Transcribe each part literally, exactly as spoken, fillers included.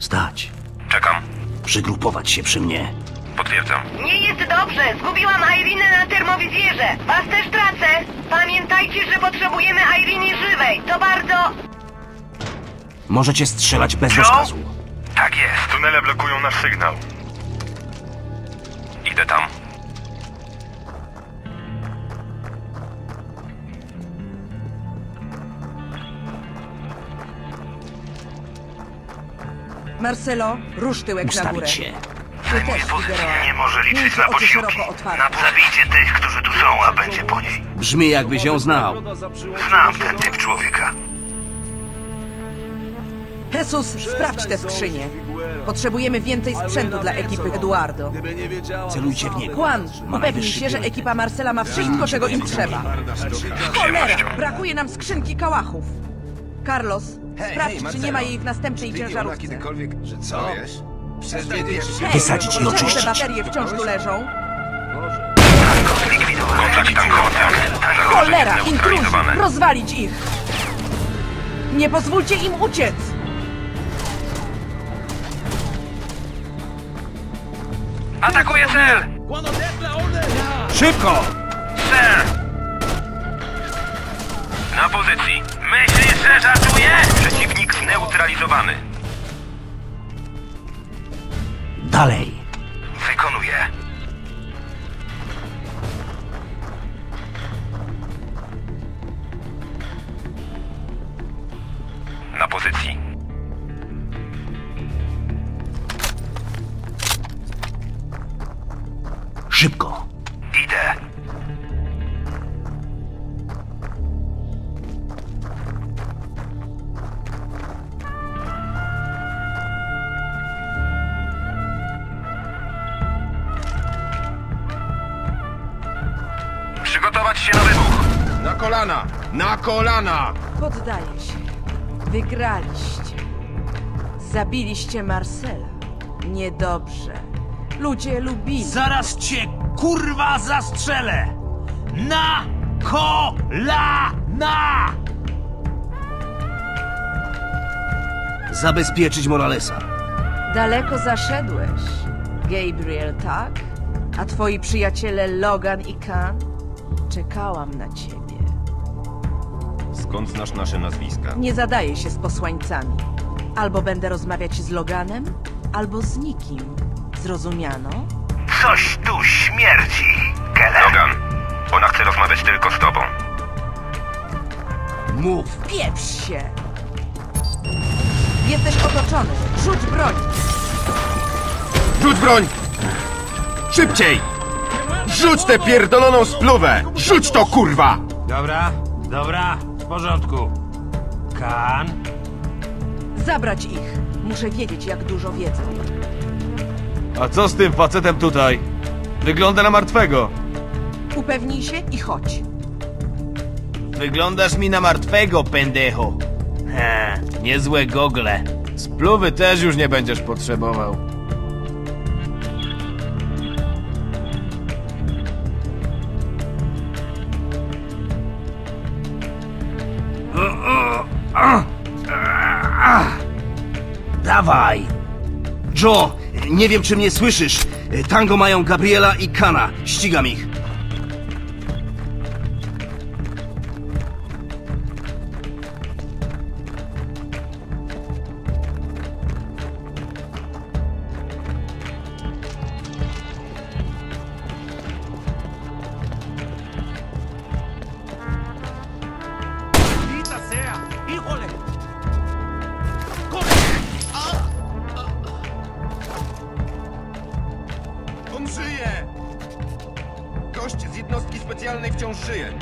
Stać. Czekam. Przygrupować się przy mnie. Potwierdzam. Nie jest dobrze. Zgubiłam Irinę na termowizjerze. Was też tracę. Pamiętajcie, że potrzebujemy Iriny żywej. To bardzo... Możecie strzelać bez Co? rozkazu. Tak jest. Tunele blokują nasz sygnał. Idę tam. Marcelo, rusz tyłek na górę. Ustawić się. Ty też, Figueroa. Nie może liczyć Miejcie na oczy posiłki. szeroko otwarte. Zabijcie tych, którzy tu są, a będzie po niej. Brzmi jakbyś ją znał. Znam ten typ człowieka. Jesus, sprawdź te skrzynie. Potrzebujemy więcej sprzętu dla ekipy Eduardo. Celujcie w niego. Juan, Ma upewnij najwyższy się, że priorytet. ekipa Marcela ma wszystko, czego im trzeba. Cholera, brakuje nam skrzynki kałachów. Carlos, sprawdź, czy nie ma jej w następnej ciężarówce. Że co? Hej, Wysadzić i czemu oczyścić. te baterie wciąż tu leżą? Kontakt tam kontakt. Cholera, intruzi! Rozwalić ich! Nie pozwólcie im uciec! Atakuję cel! Szybko! Sir! Na pozycji. Myślisz, że żartuję? Przeciwnik zneutralizowany. Dalej. Wykonuję. Na pozycji. Szybko. Idę. Przygotować się na wybuch. Na kolana! Na kolana! Poddaję się. Wygraliście. Zabiliście Marcela. Niedobrze. Ludzie lubili. Zaraz cię, kurwa, zastrzelę! Na kolana! Zabezpieczyć Moralesa. Daleko zaszedłeś, Gabriel, tak? A twoi przyjaciele Logan i Khan? Czekałam na ciebie. Skąd znasz nasze nazwiska? Nie zadaję się z posłańcami. Albo będę rozmawiać z Loganem, albo z nikim. Zrozumiano? Coś tu śmierdzi, Keller. Logan, ona chce rozmawiać tylko z tobą. Mów. Pieprz się! Jesteś otoczony. Rzuć broń! Rzuć broń! Szybciej! Rzuć tę pierdoloną spluwę! Rzuć to, kurwa! Dobra, dobra, w porządku. Kan? Zabrać ich. Muszę wiedzieć, jak dużo wiedzą. A co z tym facetem tutaj? Wygląda na martwego. Upewnij się i chodź. Wyglądasz mi na martwego, pendejo. He, niezłe gogle. Spluwy też już nie będziesz potrzebował. Dawaj! Joe, nie wiem, czy mnie słyszysz. Tango mają Gabriela i Kana. Ścigam ich. On żyje! Gość z jednostki specjalnej wciąż żyje.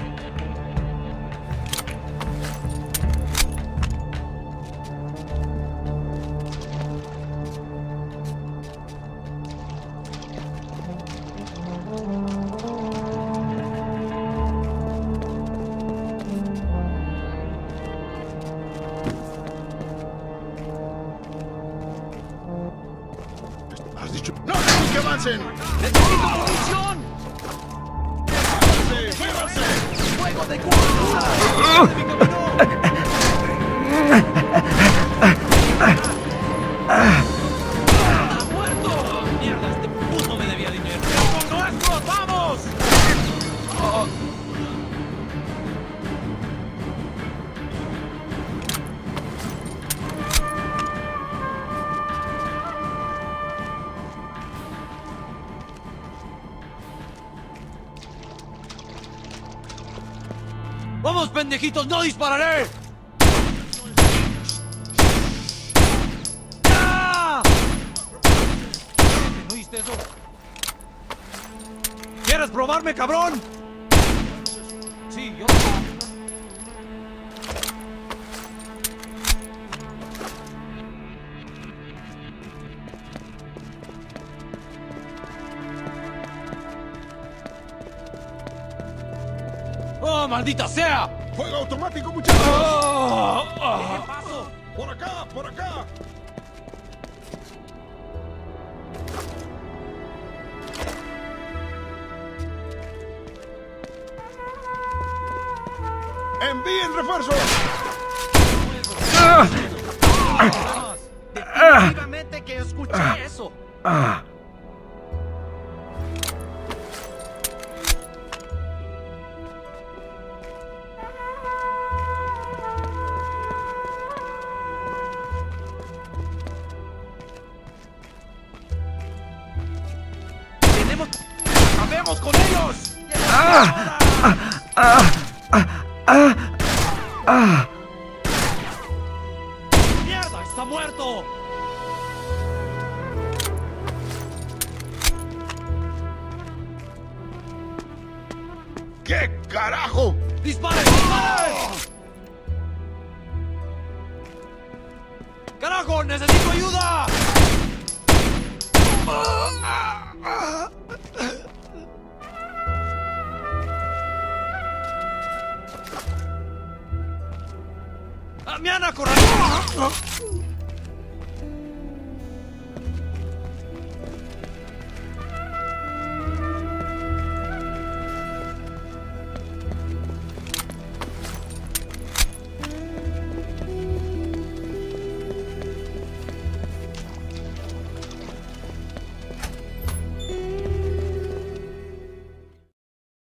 Ugh! ¡Vamos, pendejitos! ¡No dispararé! ¡Ah! ¿No oíste eso? ¿Quieres probarme, cabrón? Sí, yo... ¡Oh, maldita sea! ¡Fuego automático, muchachos! ¡Oh! ¡Oh! ¿Qué pasó? ¡Por acá, por acá! ¡Envíen refuerzos! Definitivamente que escuché eso. ¡Tenemos... ¡Acabemos con ellos! ¡Mierda! ¡Está muerto! ¿Qué carajo? ¡Disparen! ¡Disparen! ¡Carajo! ¡Necesito ayuda! ¡Damiana, corre!